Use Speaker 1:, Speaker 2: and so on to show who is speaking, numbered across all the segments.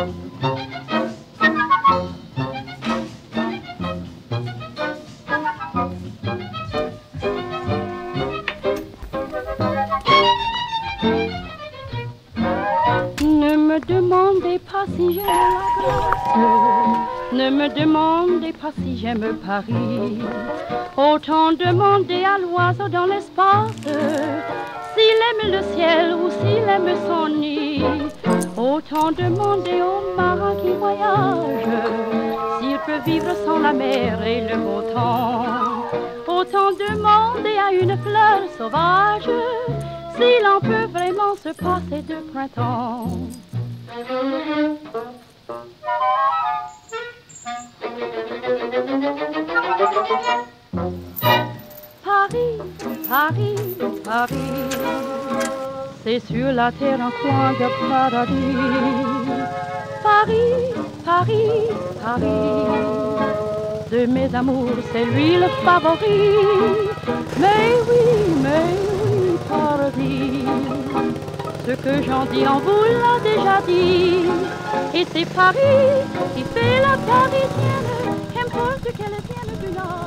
Speaker 1: Ne me demandez pas si j'aime la glace, ne me demandez pas si j'aime Paris. Autant demander à l'oiseau dans l'espace s'il aime le ciel ou s'il aime son nid. Autant demander au marin qui voyage s'il peut vivre sans la mer et le beau temps. Autant demander à une fleur sauvage s'il en peut vraiment se passer de printemps. Paris, Paris, Paris, c'est sur la terre un coin de paradis. Paris, Paris, Paris, de mes amours c'est lui le favori. Mais oui, paradis, ce que j'en dis on vous l'a déjà dit. Et c'est Paris qui fait la parisienne, qu'importe qu'elle vienne du Nord.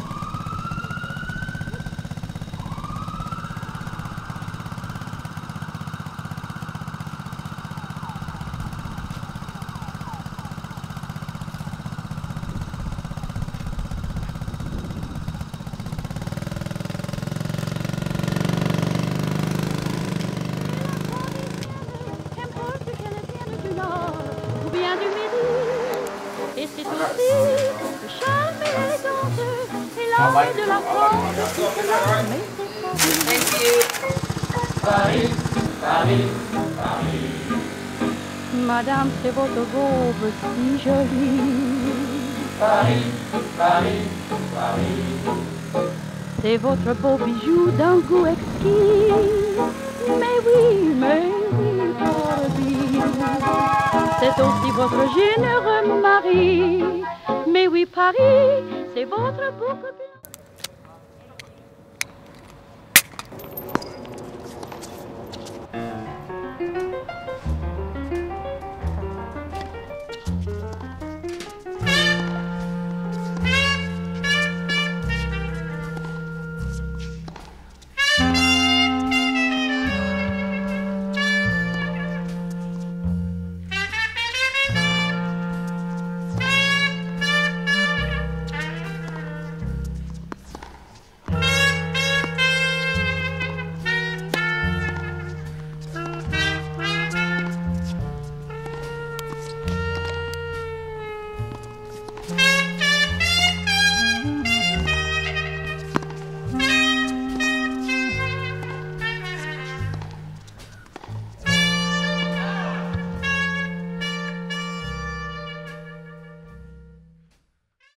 Speaker 1: Et c'est aussi le charme et l'élégance et l'âme de la France.
Speaker 2: Thank you.
Speaker 3: Paris, Paris, Paris.
Speaker 1: Madame, c'est votre robe si jolie.
Speaker 3: Paris, Paris, Paris.
Speaker 1: C'est votre beau bijou d'un goût exquis. Mais oui, Paris. C'est aussi votre généreux mari. Mais oui, Paris, c'est votre boucle.